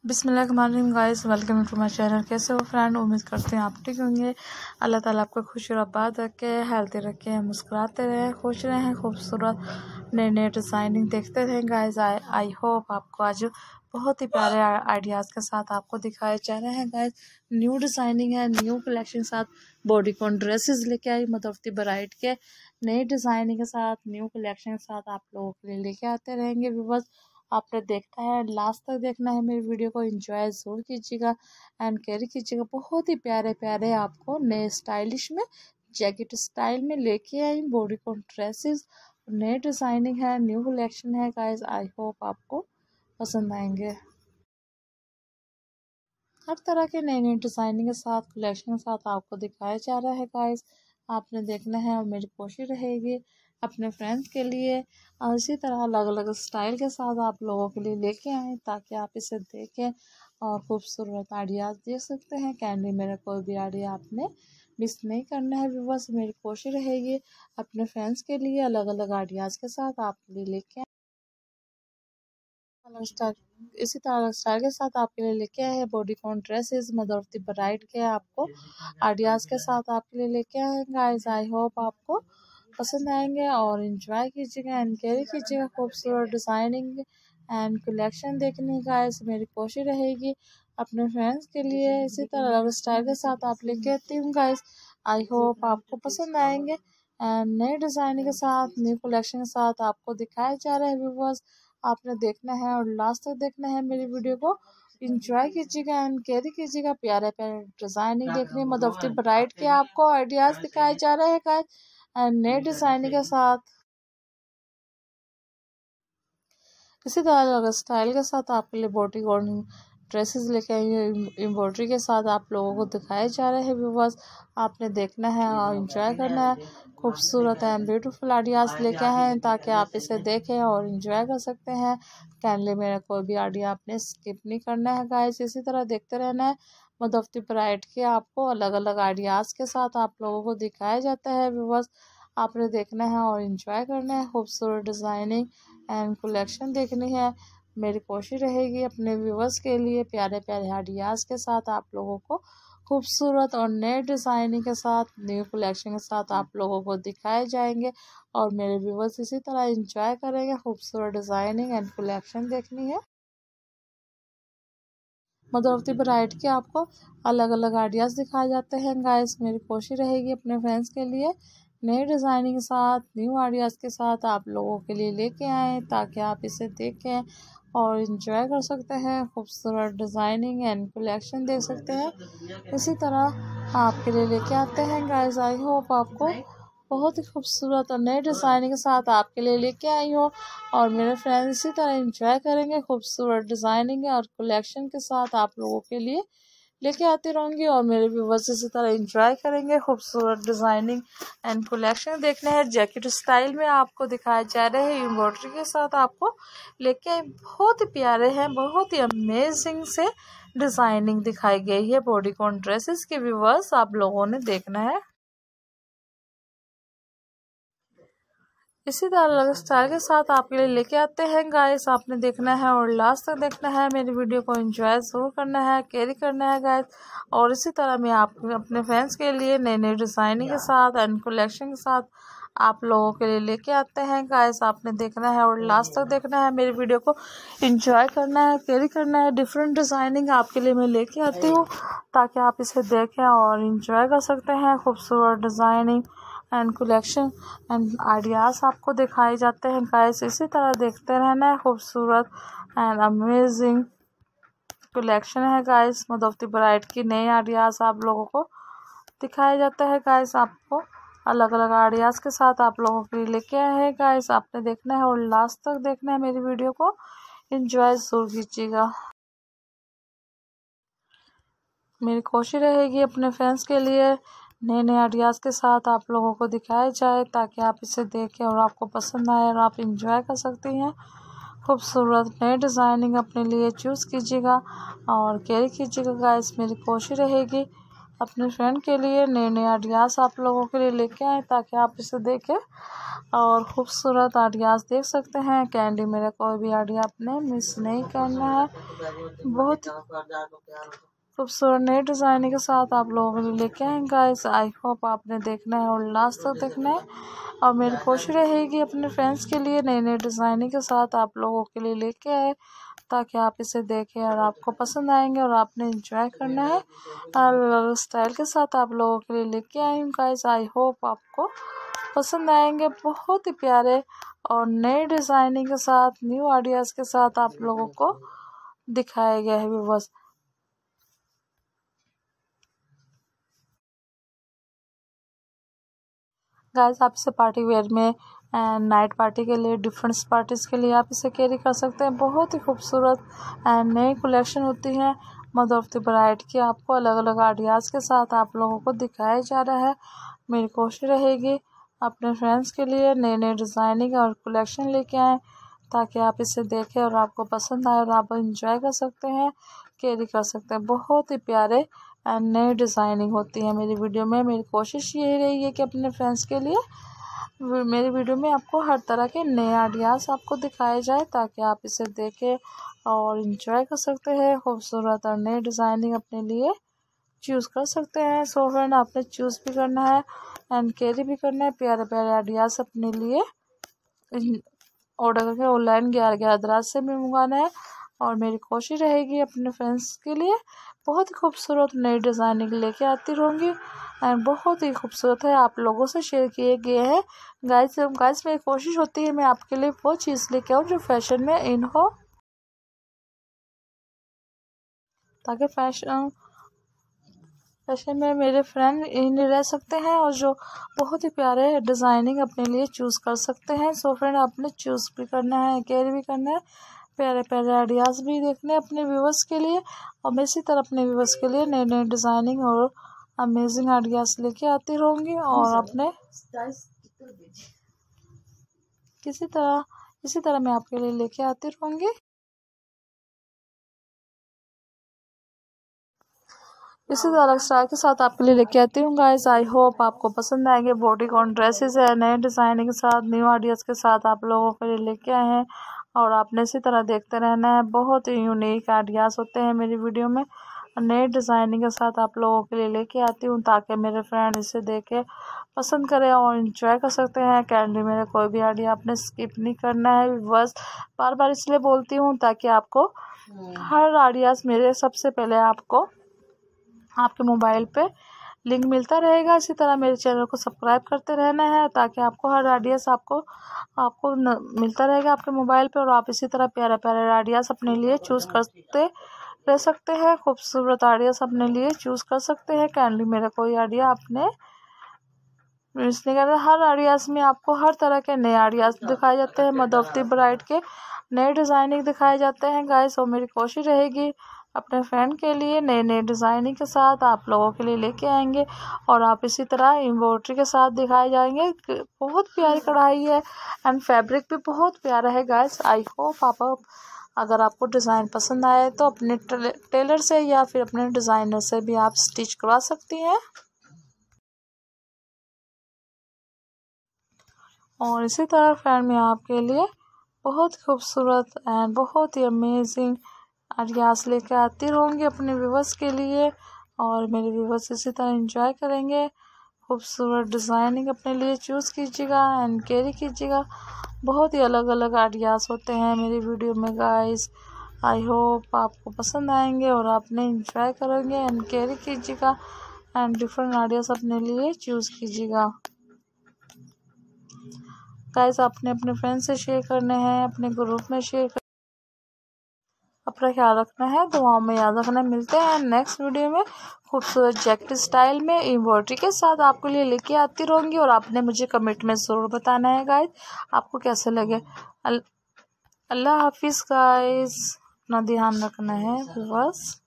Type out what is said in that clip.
बिस्मिल्लाहिर्रहमानिर्रहीम guys, welcome to my channel. कैसे हो फ्रेंड? उम्मीद करते हैं आप ठीक होंगे। अल्लाह ताला आपको खुश और आबाद रखे, हेल्थी रखे, मुस्कुराते रहें, खुश रहें, खूबसूरत नए नए डिज़ाइनिंग देखते रहें गाइस। आई होप आपको आज बहुत ही प्यारे आइडियाज़ के साथ आपको दिखाए जा रहे हैं गाइस। न्यू डिज़ाइनिंग है, न्यू कलेक्शन के साथ बॉडीकॉन ड्रेसेस लेके आई मदरती ब्राइड के नई डिज़ाइनिंग के साथ, न्यू कलेक्शन के साथ आप लोगों के लिए लेके आते रहेंगे। व्यूअर्स, आपने देखना है, लास्ट तक देखना है मेरी वीडियो को, एंजॉय ज़रूर कीजिएगा एंड कैरी कीजिएगा। बहुत ही प्यारे प्यारे आपको नए स्टाइलिश में जैकेट स्टाइल में लेके आई बॉडीकॉन ड्रेसेस। नए डिज़ाइनिंग है, न्यू कलेक्शन है गाइस। आई होप आपको पसंद आएंगे। हर तरह के नए नए डिज़ाइनिंग के साथ, कलेक्शन के साथ आपको दिखाया जा रहा है गाइस। आपने देखना है और मेरी कोशिश रहेगी अपने फ्रेंड्स के लिए और इसी तरह अलग अलग स्टाइल के साथ आप लोगों के लिए लेके आएँ, ताकि आप इसे देखें और खूबसूरत आइडियाज़ दे सकते हैं। कैंडी मेरा कोई भी आइडिया आपने मिस नहीं करना है। व्यूअर्स, मेरी कोशिश रहेगी अपने फ्रेंड्स के लिए अलग अलग आइडियाज़ के साथ आपके लिए लेके इसी तरह स्टाइल के साथ आपके लिए लेके आए हैं बॉडीकॉन ड्रेसेस मदरती ब्राइड के आपको आइडियाज़ के साथ आपके लिए लेके आए हैं गाइस। आई होप आपको पसंद आएंगे और एंजॉय कीजिएगा एंड कैरी कीजिएगा खूबसूरत डिज़ाइनिंग एंड कलेक्शन देखने गाइस। मेरी कोशिश रहेगी अपने फ्रेंड्स के लिए इसी तरह अलग स्टाइल के साथ आप लेके आती हूँ गाइस। आई होप आपको पसंद आएंगे एंड नए डिज़ाइनिंग के साथ, न्यू कलेक्शन के साथ आपको दिखाए जा रहे हैं। व्यूअर्स, आपने देखना है और लास्ट तक देखना है मेरी वीडियो को, एंजॉय कीजिएगा एंड कैरी कीजिएगा। प्यारे प्यारे डिज़ाइनिंग देखने मदरती ब्राइड के आपको आइडियाज़ दिखाए जा रहे हैं गाइस एंड नए डिज़ाइनिंग के साथ इसी तरह स्टाइल के साथ आपके लिए बॉडीकॉन ड्रेसेस लेके आई हैं एम्ब्रॉयडरी के साथ आप लोगों को दिखाए जा रहे हैं। व्यूअर्स, आपने देखना है और एंजॉय करना है। खूबसूरत एंड ब्यूटीफुल आइडियाज़ लेके आए हैं ताकि आप इसे देखें और एंजॉय कर सकते हैं। कैनली मेरा कोई भी आइडिया आपने स्किप नहीं करना है गाइस, इसी तरह देखते रहना है। मदरती ब्राइड के आपको अलग अलग आइडियाज़ के साथ आप लोगों को दिखाया जाता है। व्यूअर्स, आपने देखना है और एंजॉय करना है। खूबसूरत डिज़ाइनिंग एंड कलेक्शन देखनी है। मेरी कोशिश रहेगी अपने व्यूवर्स के लिए प्यारे प्यारे आइडियाज़ के साथ आप लोगों को खूबसूरत और नए डिज़ाइनिंग के साथ, न्यू कलेक्शन के साथ आप लोगों को दिखाए जाएंगे और मेरे व्यूवर्स इसी तरह एंजॉय करेंगे। खूबसूरत डिज़ाइनिंग एंड कलेक्शन देखनी है। मदरती ब्राइड के आपको अलग अलग आइडियाज़ दिखाए जाते हैं गाइस। मेरी कोशिश रहेगी अपने फ्रेंड्स के लिए नए डिज़ाइनिंग के साथ, न्यू आइडियाज़ के साथ आप लोगों के लिए लेके आएँ, ताकि आप इसे देखें और एंजॉय कर सकते हैं। खूबसूरत डिज़ाइनिंग एंड कलेक्शन देख सकते हैं। इसी तरह आपके लिए लेके आते हैं गाइस। आई होप आपको बहुत ही खूबसूरत और नए डिज़ाइनिंग के साथ आपके लिए लेके आई हो और मेरे फ्रेंड्स इसी तरह एंजॉय करेंगे खूबसूरत डिज़ाइनिंग और कलेक्शन के साथ आप लोगों के लिए लेके आती रहूँगी और मेरे व्यूवर्स इसी तरह एंजॉय करेंगे। खूबसूरत डिज़ाइनिंग एंड कलेक्शन देखने हैं जैकेट स्टाइल में आपको दिखाए जा रहे हैं एम्ब्रॉयडरी के साथ आपको लेके आए। बहुत ही प्यारे हैं, बहुत ही अमेजिंग से डिज़ाइनिंग दिखाई गई है बॉडीकॉन ड्रेसेस के। व्यूवर्स, आप लोगों ने देखना है इसी तरह स्टाइल के साथ आपके लिए लेके आते हैं गाइस। आपने देखना है और लास्ट तक देखना है मेरी वीडियो को, एंजॉय ज़रूर करना है, कैरी करना है गाइस। और इसी तरह मैं आप अपने फ्रेंड्स के लिए नए नए डिज़ाइनिंग के साथ एंड कलेक्शन के साथ आप लोगों के लिए लेके आते हैं गाइस। आपने देखना है और लास्ट तक देखना है मेरी वीडियो को, एंजॉय करना है, कैरी करना है। डिफरेंट डिज़ाइनिंग आपके लिए मैं लेके आती हूँ ताकि आप इसे देखें और एंजॉय कर सकते हैं। खूबसूरत designing and collection and ideas आपको दिखाए जाते हैं गाइस। इसी तरह देखते रहना है। खूबसूरत एंड अमेजिंग कलेक्शन है गाइस। मदरती ब्राइड की नए आइडियाज़ आप लोगों को दिखाया जाता है गाइस। आपको अलग अलग आइडियाज़ के साथ आप लोगों के लिए लेके आए हैं गाइस। आपने देखना है और लास्ट तक देखना है मेरी वीडियो को, एंजॉय ज़रूर कीजिएगा। मेरी कोशिश रहेगी अपने फ्रेंड्स के लिए नए नए आइडियाज़ के साथ आप लोगों को दिखाया जाए, ताकि आप इसे देखें और आपको पसंद आए और आप एंजॉय कर सकती हैं। खूबसूरत नए डिज़ाइनिंग अपने लिए चूज़ कीजिएगा और कैरी कीजिएगा गाइस। मेरी कोशिश रहेगी अपने फ्रेंड के लिए नए नए आइडियाज़ आप लोगों के लिए लेके आए ताकि आप इसे देखें और ख़ूबसूरत आइडियाज़ देख सकते हैं। कैंडी मेरा कोई भी आइडिया आपने मिस नहीं करना है। बहुत खूबसूरत नई डिज़ाइनिंग के साथ आप लोगों के लिए लेके आए गाइस। आई होप आपने देखना है और लास्ट तक देखना है और मेरी कोशिश रहेगी अपने फ्रेंड्स के लिए नई नई डिज़ाइनिंग के साथ आप लोगों के लिए लेके आए ताकि आप इसे देखें और आपको पसंद आएंगे और आपने एंजॉय करना है। अलग स्टाइल के साथ आप लोगों के लिए लेके आई हूँ गाइस। आई होप आपको पसंद आएंगे। बहुत ही प्यारे और नए डिज़ाइनिंग के साथ न्यू आइडियाज़ के साथ आप लोगों को दिखाया गया है व्यूअर्स। गाइस आप इसे पार्टी वेयर में एंड नाइट पार्टी के लिए डिफरेंट पार्टीज़ के लिए आप इसे कैरी कर सकते हैं। बहुत ही खूबसूरत एंड नई कलेक्शन होती है मदर ऑफ द ब्राइड की। आपको अलग अलग आइडियाज़ के साथ आप लोगों को दिखाया जा रहा है। मेरी कोशिश रहेगी अपने फ्रेंड्स के लिए नए नए डिज़ाइनिंग और कलेक्शन लेके आएँ ताकि आप इसे देखें और आपको पसंद आए और आप इंजॉय कर सकते हैं, कैरी कर सकते हैं। बहुत ही प्यारे एंड नई डिज़ाइनिंग होती है मेरी वीडियो में। मेरी कोशिश यही रही है कि अपने फ्रेंड्स के लिए मेरी वीडियो में आपको हर तरह के नए आइडियाज़ आपको दिखाए जाए ताकि आप इसे देखें और इंजॉय कर सकते हैं। खूबसूरत और नई डिज़ाइनिंग अपने लिए चूज़ कर सकते हैं। सो फ्रेंड आपने चूज़ भी करना है एंड कैरी भी करना है। प्यारे प्यारे आइडियाज़ अपने लिए ऑर्डर करके ऑनलाइन 11 दराज से भी मंगवाना है और मेरी कोशिश रहेगी अपने फ्रेंड्स के लिए बहुत ही खूबसूरत नई डिज़ाइनिंग लेके आती रहूँगी एंड बहुत ही खूबसूरत है आप लोगों से शेयर किए गए हैं गाइस। मेरी कोशिश होती है मैं आपके लिए वो चीज़ लेके आऊँ जो फैशन में इन हो ताकि फैशन में मेरे फ्रेंड इन रह सकते हैं और जो बहुत ही प्यारे डिज़ाइनिंग अपने लिए चूज़ कर सकते हैं। सो फ्रेंड आपने चूज़ भी करना है, कैरी भी करना है, प्यारे प्यारे आइडियाज़ भी देखने हैं अपने व्यूवर्स के लिए और मैं इसी तरह अपने व्यूवर्स के लिए नए नए डिज़ाइनिंग और अमेजिंग आइडियाज़ लेके आती रहूँगी और अपने इसी तरह मैं आपके लिए लेके आती रहूँगी। इसी तरह स्टाइल के साथ आपके लिए लेके आती हूँ गाइस। आई होप आपको पसंद आएंगे। बॉडीकॉन ड्रेसेस है नए डिज़ाइनिंग के साथ न्यू आइडियाज़ के साथ आप लोगों के लिए लेके आए हैं और आपने इसी तरह देखते रहना है। बहुत ही यूनिक आइडियाज़ होते हैं मेरी वीडियो में नए डिज़ाइनिंग के साथ आप लोगों के लिए लेके आती हूँ ताकि मेरे फ्रेंड इसे देखे पसंद करें और इंजॉय कर सकते हैं। कैंडी मेरा कोई भी आइडिया आपने स्किप नहीं करना है। बस बार बार इसलिए बोलती हूँ ताकि आपको हर आइडियाज़ मेरे सबसे पहले आपको आपके मोबाइल पे लिंक मिलता रहेगा। इसी तरह मेरे चैनल को सब्सक्राइब करते रहना है ताकि आपको हर आइडियाज़ आपको मिलता रहेगा आपके मोबाइल पे और आप इसी तरह प्यारे प्यारे आइडियाज़ अपने लिए चूज़ करते रह सकते हैं। खूबसूरत आइडियाज़ अपने लिए चूज़ कर सकते हैं। कैंडली मेरा कोई आइडिया आपने मिस नहीं करना। हर आइडियाज़ में आपको हर तरह के नए आइडियाज़ दिखाए जाते हैं। मदर ऑफ द ब्राइड के नए डिज़ाइनिंग दिखाए जाते हैं गाइस और मेरी कोशिश रहेगी अपने फ्रेंड के लिए नए नए डिज़ाइनिंग के साथ आप लोगों के लिए लेके आएंगे और आप इसी तरह एम्ब्रॉयडरी के साथ दिखाए जाएंगे। बहुत प्यारी कढ़ाई है एंड फैब्रिक भी बहुत प्यारा है गाइस। आई होप अगर आपको डिज़ाइन पसंद आए तो अपने टेलर से या फिर अपने डिज़ाइनर से भी आप स्टिच करवा सकती हैं। और इसी तरह फ्रेंड मैं आपके लिए बहुत खूबसूरत एंड बहुत ही अमेजिंग आइडियाज़ लेकर आती रहूँगी अपने व्यूवर्स के लिए और मेरे व्यूवर्स इसी तरह एंजॉय करेंगे। खूबसूरत डिज़ाइनिंग अपने लिए चूज़ कीजिएगा एंड कैरी कीजिएगा। बहुत ही अलग अलग आइडियाज़ होते हैं मेरी वीडियो में गाइस। आई होप आपको पसंद आएंगे और आपने एंजॉय करेंगे एंड कैरी कीजिएगा एंड डिफरेंट आइडियाज़ अपने लिए चूज़ कीजिएगा गाइस। आपने अपने फ्रेंड्स से शेयर करने हैं, अपने ग्रुप में शेयर कर अपना ख्याल रखना है, दुआओं में याद रखना। मिलते हैं नेक्स्ट वीडियो में खूबसूरत जैकेट स्टाइल में एम्ब्रॉयडरी के साथ आपके लिए लेके आती रहूँगी और आपने मुझे कमेंट में ज़रूर बताना है गाइस आपको कैसे लगे। अल्लाह हाफिज़ गाइस। अपना ध्यान रखना है बस।